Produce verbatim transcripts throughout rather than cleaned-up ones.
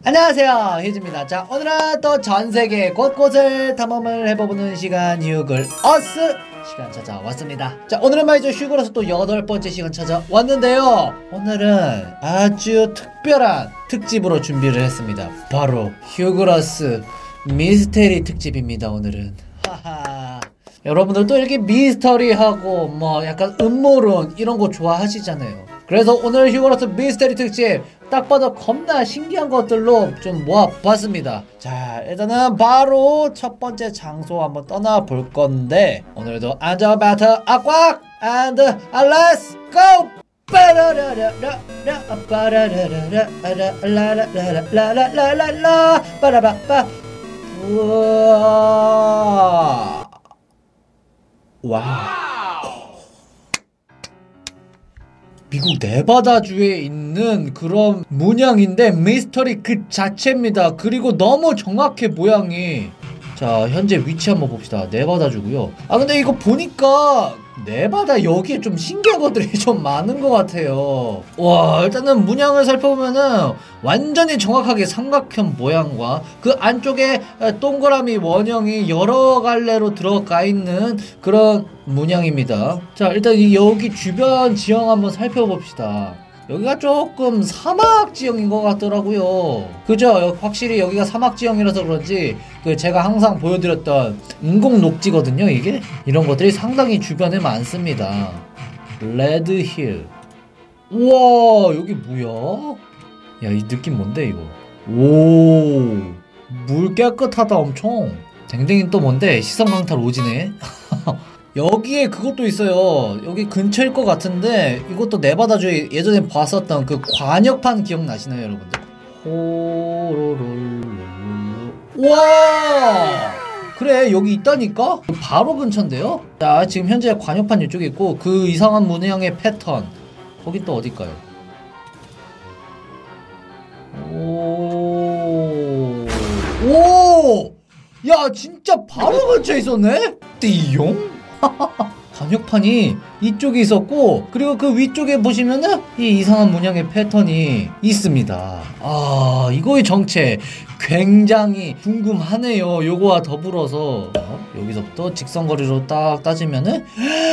안녕하세요, 휴즈입니다. 자, 오늘은 또 전세계 곳곳을 탐험을 해보는 시간 휴글 어스 시간 찾아왔습니다. 자, 오늘은 말이죠, 휴글어스 또 여덟 번째 시간 찾아왔는데요, 오늘은 아주 특별한 특집으로 준비를 했습니다. 바로 휴글어스 미스테리 특집입니다. 오늘은 하하, 여러분들 또 이렇게 미스터리하고 뭐 약간 음모론 이런 거 좋아하시잖아요. 그래서 오늘 휴글어스 미스테리 특집 딱 봐도 겁나 신기한 것들로 좀 모아봤습니다. 자, 일단은 바로 첫 번째 장소 한번 떠나볼 건데, 오늘도 안전 배트 악꽉 and let's go! 빠라라라라 빠라라라라라라라라라라라라라 빠라바빠. 우와, 와우. 미국 네바다주에 있는 그런 문양인데 미스터리 그 자체입니다. 그리고 너무 정확해, 모양이. 자, 현재 위치 한번 봅시다. 네바다주고요. 아, 근데 이거 보니까 네바다 여기에 좀 신기한 것들이 좀 많은 것 같아요. 와, 일단은 문양을 살펴보면은 완전히 정확하게 삼각형 모양과 그 안쪽에 동그라미 원형이 여러 갈래로 들어가 있는 그런 문양입니다. 자, 일단 여기 주변 지형 한번 살펴봅시다. 여기가 조금 사막 지형인 것 같더라고요. 그죠? 확실히 여기가 사막 지형이라서 그런지 그 제가 항상 보여드렸던 인공 녹지거든요, 이게? 이런 것들이 상당히 주변에 많습니다. 레드힐. 우와, 여기 뭐야? 야, 이 느낌 뭔데 이거? 오, 물 깨끗하다 엄청. 댕댕이는 또 뭔데? 시선강탈 오지네. 여기에 그것도 있어요. 여기 근처일 것 같은데, 이것도 네바다주에 예전에 봤었던 그 관역판 기억나시나요, 여러분들? 호로롤. 우와, 그래, 여기 있다니까? 바로 근처인데요? 자, 지금 현재 관역판 이쪽에 있고, 그 이상한 문양의 패턴, 거긴 또 어딜까요? 오, 오, 야, 진짜 바로 근처에 있었네? 띠용? 관역판이 이쪽에 있었고, 그리고 그 위쪽에 보시면은 이 이상한 문양의 패턴이 있습니다. 아, 이거의 정체 굉장히 궁금하네요. 요거와 더불어서 어? 여기서부터 직선거리로 딱 따지면은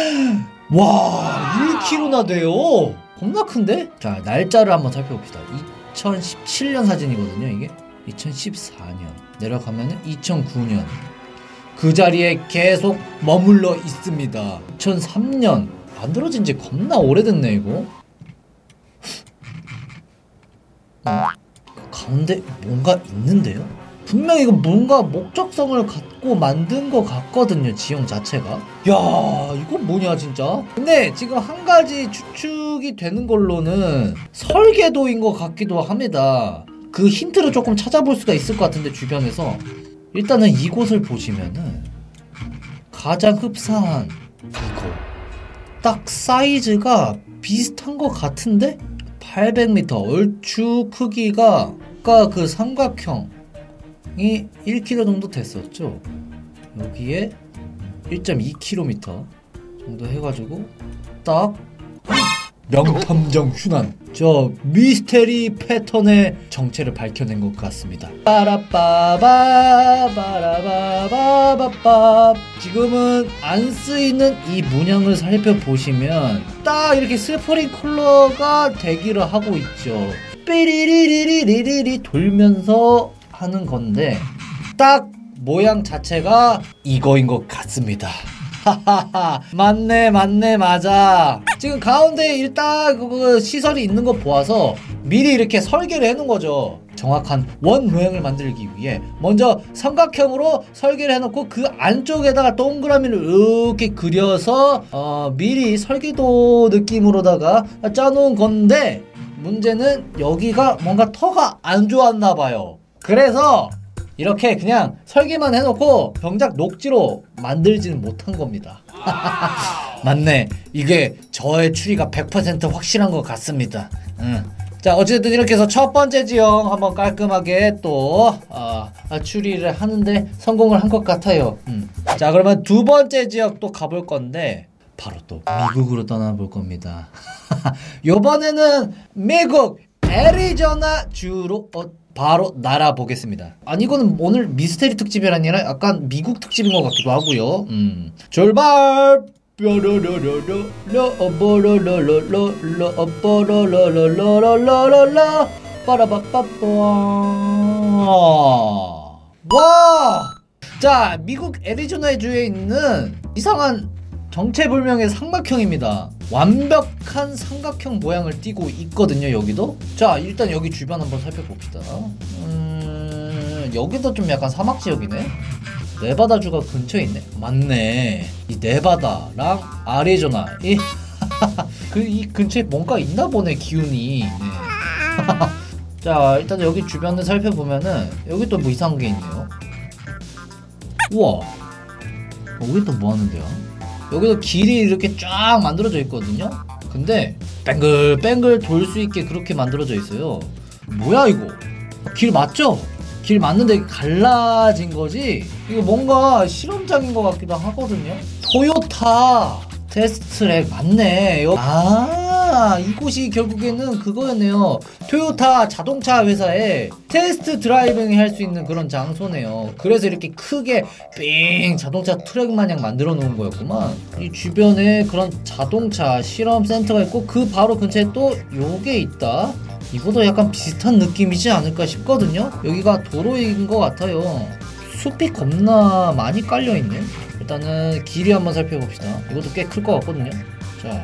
와, 일 킬로미터나 돼요. 겁나 큰데? 자, 날짜를 한번 살펴봅시다. 이천십칠 년 사진이거든요, 이게. 이천십사 년 내려가면은 이천구 년. 그 자리에 계속 머물러 있습니다. 이천삼 년 만들어진 지 겁나 오래됐네, 이거. 어? 가운데 뭔가 있는데요? 분명 이거 뭔가 목적성을 갖고 만든 것 같거든요, 지형 자체가. 야, 이거 뭐냐 진짜. 근데 지금 한 가지 추측이 되는 걸로는 설계도인 것 같기도 합니다. 그 힌트를 조금 찾아볼 수가 있을 것 같은데, 주변에서. 일단은 이곳을 보시면은 가장 흡사한 이거 딱 사이즈가 비슷한 것 같은데? 팔백 미터 얼추 크기가 아까 그 삼각형이 일 킬로미터 정도 됐었죠. 여기에 일 점 이 킬로미터 정도 해가지고 딱 명탐정 휴난, 저 미스테리 패턴의 정체를 밝혀낸 것 같습니다. 빠라빠바 바라바바바빠. 지금은 안 쓰이는 이 문양을 살펴보시면 딱 이렇게 스프링클러가 대기를 하고 있죠. 삐리리리리리리 돌면서 하는 건데, 딱 모양 자체가 이거인 것 같습니다. 하하하, 맞네 맞네 맞아. 지금 가운데에 일단 그 시설이 있는 거 보아서 미리 이렇게 설계를 해놓은 거죠. 정확한 원 모양을 만들기 위해 먼저 삼각형으로 설계를 해놓고 그 안쪽에다가 동그라미를 이렇게 그려서 어, 미리 설계도 느낌으로다가 짜놓은 건데, 문제는 여기가 뭔가 터가 안 좋았나 봐요. 그래서 이렇게 그냥 설계만 해놓고 병작 녹지로 만들지는 못한 겁니다. 맞네, 이게 저의 추리가 백 퍼센트 확실한 것 같습니다. 응. 자, 어쨌든 이렇게 해서 첫 번째 지형 한번 깔끔하게 또 어, 추리를 하는데 성공을 한 것 같아요. 음. 자, 그러면 두 번째 지역 또 가볼 건데, 바로 또 미국으로 떠나볼 겁니다. 요번에는 미국 애리조나 주로 어, 바로 날아보겠습니다. 아니 이거는 오늘 미스테리 특집이 아니라 약간 미국 특집인 것 같기도 하고요. 음. 출발! 빠라바빠빠. 와! 자, 미국 애리조나 주에 있는 이상한 정체불명의 삼각형입니다. 완벽한 삼각형 모양을 띠고 있거든요, 여기도. 자, 일단 여기 주변 한번 살펴봅시다. 음, 여기도 좀 약간 사막 지역이네. 네바다주가 근처에 있네. 맞네. 이 네바다랑 아리조나 이 그 이 근처에 뭔가 있나 보네, 기운이. 네. 자, 일단 여기 주변을 살펴보면은 여기 또 뭐 이상한 게 있네요. 우와, 여기 또 뭐 하는데요? 여기도 길이 이렇게 쫙 만들어져 있거든요. 근데 뱅글뱅글 돌 수 있게 그렇게 만들어져 있어요. 뭐야 이거? 길 맞죠? 길 맞는데 갈라진 거지? 이거 뭔가 실험장인 것 같기도 하거든요. 토요타 테스트트랙 맞네. 아, 이곳이 결국에는 그거였네요. 토요타 자동차 회사에 테스트 드라이빙 할 수 있는 그런 장소네요. 그래서 이렇게 크게 삥 자동차 트랙 마냥 만들어 놓은 거였구만. 이 주변에 그런 자동차 실험 센터가 있고 그 바로 근처에 또 요게 있다. 이것도 약간 비슷한 느낌이지 않을까 싶거든요. 여기가 도로인 것 같아요. 숲이 겁나 많이 깔려있네. 일단은 길이 한번 살펴봅시다. 이것도 꽤 클 것 같거든요. 자,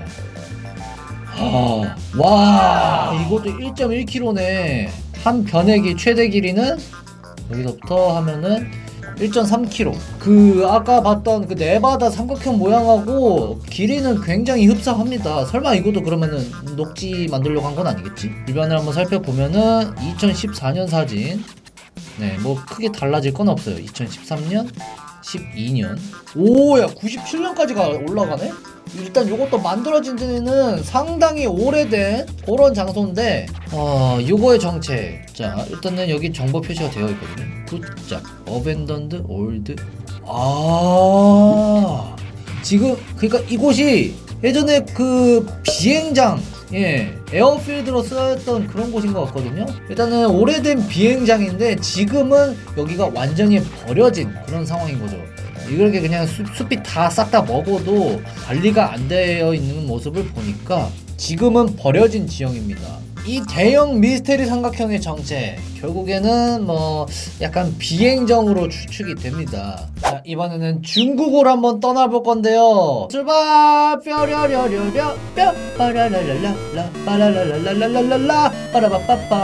아, 와, 이것도 일 점 일 킬로미터네. 한 변액의 최대 길이는 여기서부터 하면은 일 점 삼 킬로미터. 그 아까 봤던 그 네바다 삼각형 모양하고 길이는 굉장히 흡사합니다. 설마 이것도 그러면은 녹지 만들려고 한 건 아니겠지? 주변을 한번 살펴보면은 이천십사 년 사진. 네, 뭐 크게 달라질 건 없어요. 이천십삼 년, 십이 년. 오, 야, 구십칠 년까지가 올라가네? 일단 요것도 만들어진 지는 상당히 오래된 그런 장소인데, 어, 요거의 정체. 자, 일단은 여기 정보 표시가 되어 있거든요. 굿잡, 어벤던드, 올드. 아, 지금, 그니까 이곳이 예전에 그 비행장, 예, 에어필드로 쓰였던 그런 곳인 것 같거든요. 일단은 오래된 비행장인데 지금은 여기가 완전히 버려진 그런 상황인 거죠. 이렇게 그냥 숲, 숲이 다 싹 다 먹어도 관리가 안 되어 있는 모습을 보니까 지금은 버려진 지형입니다. 이 대형 미스테리 삼각형의 정체, 결국에는 뭐 약간 비행정으로 추측이 됩니다. 자, 이번에는 중국으로 한번 떠나볼 건데요. 출발! 뾰려려려려 뼈 빠라라라라라 빠라라라라라라라 빠라바빠빠.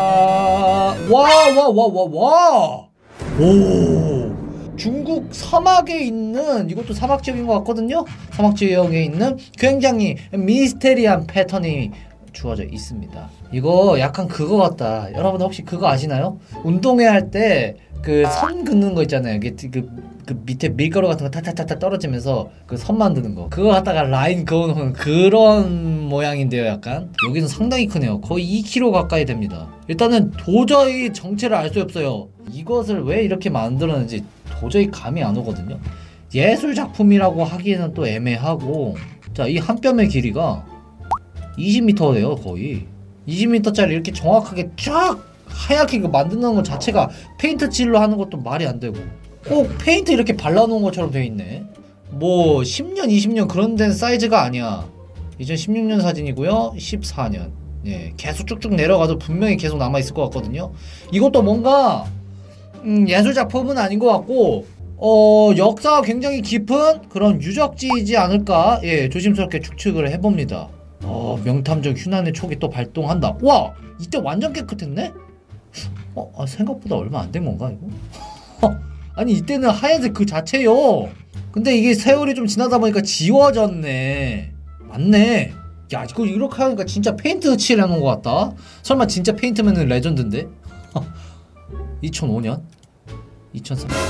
와와와와와. 오, 중국 사막에 있는, 이것도 사막 지역인 것 같거든요. 사막 지역에 있는 굉장히 미스테리한 패턴이 주어져 있습니다. 이거 약간 그거 같다. 여러분 혹시 그거 아시나요? 운동회 할 때 그 선 긋는 거 있잖아요. 그, 그, 그 밑에 밀가루 같은 거 타타타타 떨어지면서 그 선 만드는 거. 그거 갖다가 라인 그어놓은 그런 모양인데요, 약간. 여기는 상당히 크네요. 거의 이 킬로미터 가까이 됩니다. 일단은 도저히 정체를 알 수 없어요. 이것을 왜 이렇게 만들었는지 도저히 감이 안 오거든요. 예술 작품이라고 하기에는 또 애매하고. 자, 이 한 뼘의 길이가 이십 미터예요, 거의. 이십 미터짜리 이렇게 정확하게 쫙 하얗게 만드는 것 자체가 페인트 칠로 하는 것도 말이 안 되고, 꼭 페인트 이렇게 발라놓은 것처럼 돼 있네. 뭐 십 년, 이십 년 그런 데는 사이즈가 아니야. 이천십육 년 사진이고요. 십사 년. 예, 계속 쭉쭉 내려가도 분명히 계속 남아있을 것 같거든요. 이것도 뭔가 음, 예술 작품은 아닌 것 같고, 어, 역사가 굉장히 깊은 그런 유적지이지 않을까, 예, 조심스럽게 추측을 해봅니다. 어, 명탐정 휴난의 촉이 또 발동한다. 와, 이때 완전 깨끗했네? 어, 아, 생각보다 얼마 안 된 건가 이거? 아니 이때는 하얀색 그 자체요. 근데 이게 세월이 좀 지나다 보니까 지워졌네. 맞네. 야, 이거 이렇게 하니까 진짜 페인트 칠해놓은 것 같다. 설마 진짜 페인트면은 레전드인데? 이천오 년? 이천삼 년?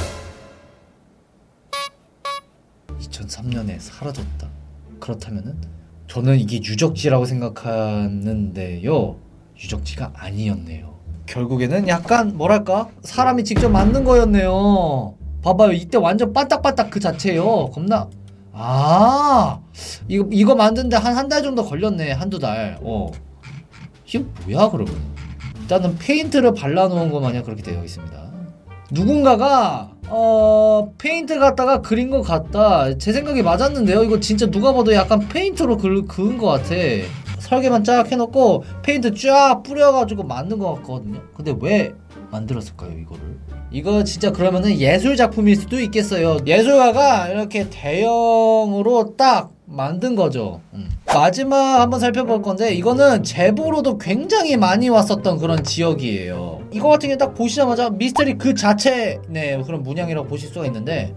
이천삼 년에 사라졌다. 그렇다면은 저는 이게 유적지라고 생각하는데요, 유적지가 아니었네요. 결국에는 약간 뭐랄까, 사람이 직접 만든 거였네요. 봐봐요, 이때 완전 반딱반딱 그 자체예요. 겁나. 아, 이거 이거 만드는데 한 한 달 정도 걸렸네. 한두 달. 어, 이게 뭐야 그러면? 일단은 페인트를 발라놓은 것 마냥 그렇게 되어 있습니다. 누군가가 어... 페인트 갖다가 그린 것 같다. 제 생각이 맞았는데요. 이거 진짜 누가 봐도 약간 페인트로 그, 그은 것 같아. 설계만 쫙 해놓고 페인트 쫙 뿌려가지고 만든 것 같거든요. 근데 왜 만들었을까요 이거를? 이거 진짜 그러면은 예술 작품일 수도 있겠어요. 예술가가 이렇게 대형으로 딱 만든 거죠. 음. 마지막 한번 살펴볼 건데 이거는 제보로도 굉장히 많이 왔었던 그런 지역이에요. 이거 같은 경우 딱 보시자마자 미스터리 그 자체 네 그런 문양이라고 보실 수가 있는데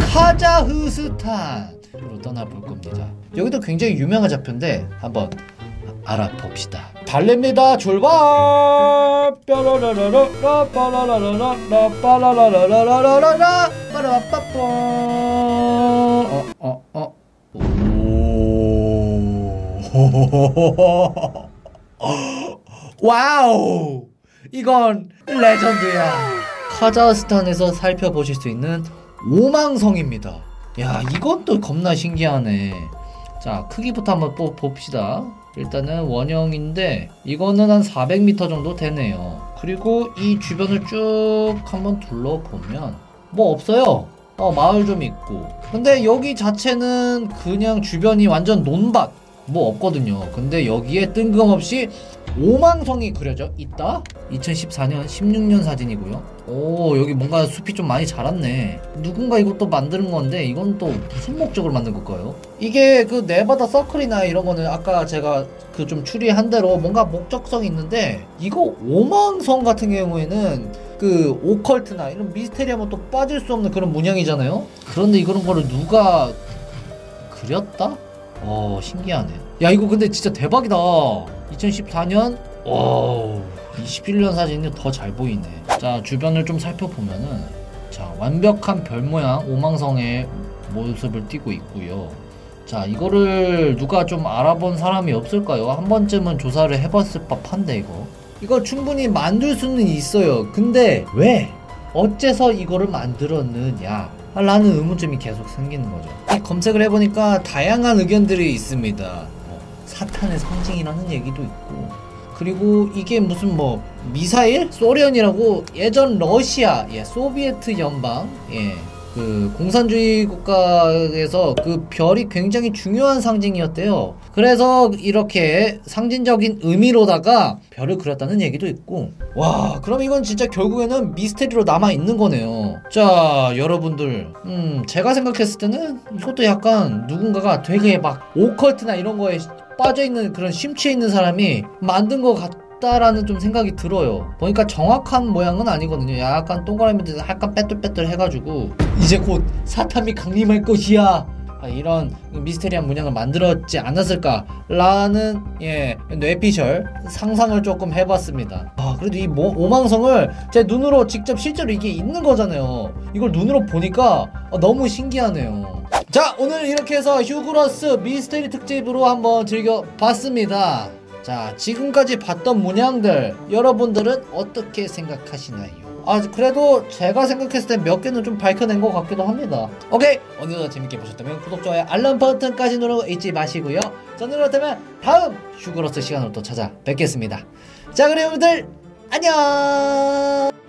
카자흐스탄으로 떠나볼 겁니다. 여기도 굉장히 유명한 좌표인데 한번 알아봅시다. 달립니다. 출발! 뾰로로로로로 빠라라라라라 빠라라라라라라라 빠라빠빠 어 어 어 오 와우! 이건 레전드야. 카자흐스탄에서 살펴보실 수 있는 오망성입니다. 야, 이건 또 겁나 신기하네. 자, 크기부터 한번 또 봅시다. 일단은 원형인데 이거는 한 사백 미터 정도 되네요. 그리고 이 주변을 쭉 한번 둘러보면 뭐 없어요. 어, 마을 좀 있고. 근데 여기 자체는 그냥 주변이 완전 논밭 뭐 없거든요. 근데 여기에 뜬금없이 오망성이 그려져 있다? 이천십사 년 십육 년 사진이고요. 오, 여기 뭔가 숲이 좀 많이 자랐네. 누군가 이것도 만드는 건데 이건 또 무슨 목적으로 만든 걸까요? 이게 그 네바다 서클이나 이런 거는 아까 제가 그 좀 추리한 대로 뭔가 목적성이 있는데 이거 오망성 같은 경우에는 그 오컬트나 이런 미스테리하면 또 빠질 수 없는 그런 문양이잖아요. 그런데 이런 거를 누가 그렸다? 어, 신기하네. 야, 이거 근데 진짜 대박이다. 이천십사 년 오, 이십일 년 사진이 더 잘 보이네. 자, 주변을 좀 살펴보면은 자, 완벽한 별 모양 오망성의 모습을 띠고 있고요. 자, 이거를 누가 좀 알아본 사람이 없을까요? 한 번쯤은 조사를 해봤을 법한데 이거 이거 충분히 만들 수는 있어요. 근데 왜? 어째서 이거를 만들었느냐 라는 의문점이 계속 생기는 거죠. 검색을 해보니까 다양한 의견들이 있습니다. 뭐 사탄의 상징이라는 얘기도 있고, 그리고 이게 무슨 뭐 미사일? 소련이라고 예전 러시아, 예, 소비에트 연방, 예, 그 공산주의 국가에서 그 별이 굉장히 중요한 상징이었대요. 그래서 이렇게 상징적인 의미로다가 별을 그렸다는 얘기도 있고. 와, 그럼 이건 진짜 결국에는 미스테리로 남아있는 거네요. 자, 여러분들, 음 제가 생각했을 때는 이것도 약간 누군가가 되게 막 오컬트나 이런 거에 빠져있는 그런 심취해 있는 사람이 만든 것 같다라는 좀 생각이 들어요. 보니까 정확한 모양은 아니거든요. 약간 동그라미들 약간 빼뚤빼뚤 해가지고 이제 곧 사탄이 강림할 것이야, 이런 미스테리한 문양을 만들었지 않았을까 라는, 예, 뇌피셜 상상을 조금 해봤습니다. 아, 그래도 이 모, 오망성을 제 눈으로 직접 실제로 이게 있는 거잖아요. 이걸 눈으로 보니까 아, 너무 신기하네요. 자, 오늘 이렇게 해서 휴그러스 미스테리 특집으로 한번 즐겨봤습니다. 자, 지금까지 봤던 문양들 여러분들은 어떻게 생각하시나요? 아, 그래도 제가 생각했을 때 몇 개는 좀 밝혀낸 것 같기도 합니다. 오케이, 오늘도 재밌게 보셨다면 구독, 좋아요, 알람 버튼까지 누르고 잊지 마시고요. 저는 그렇다면 다음 휴그러스 시간으로 또 찾아뵙겠습니다. 자, 그럼 여러분들 안녕.